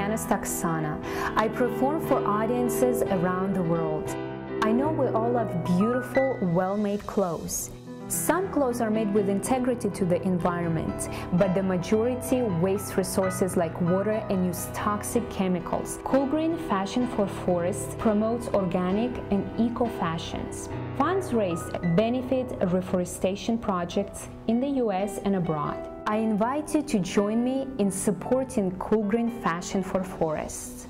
pianist Oksana. I perform for audiences around the world. I know we all love beautiful, well-made clothes. Some clothes are made with integrity to the environment, but the majority waste resources like water and use toxic chemicals. Cool Green Fashion for Forests promotes organic and eco-fashions. Funds raised benefit reforestation projects in the US and abroad. I invite you to join me in supporting Cool Green Fashion for Forests.